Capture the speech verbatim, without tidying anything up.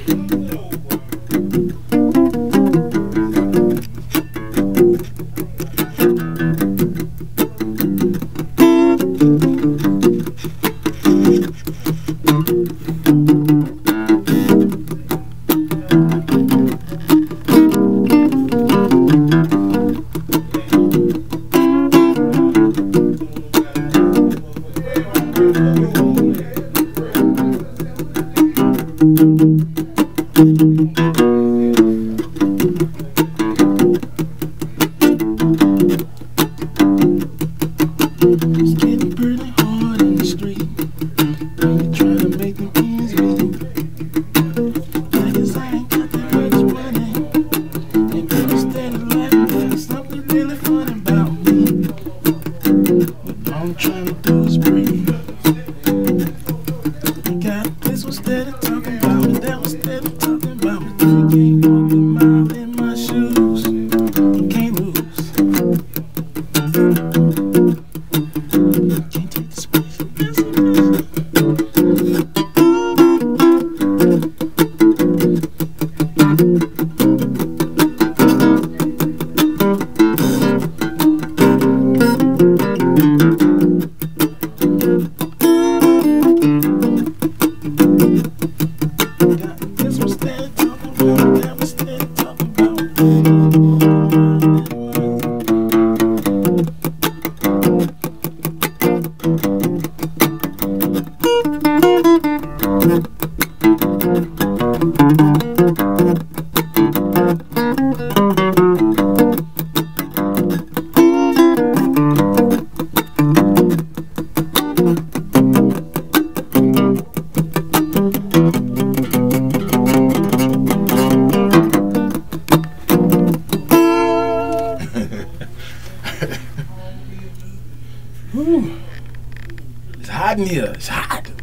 It's getting pretty hard in the street when you try to make the ends meet. I guess I ain't got that much money, and people steady laughing, but there's something really funny about me. What I'm trying to do is breathe. God, this was steady talking about me, that was steady talking about me. You can't walk a mile in my shoes, you can't lose. Can't take this place. This was steady talking about me, that was steady talking about me. Whew. It's hot in here. It's hot.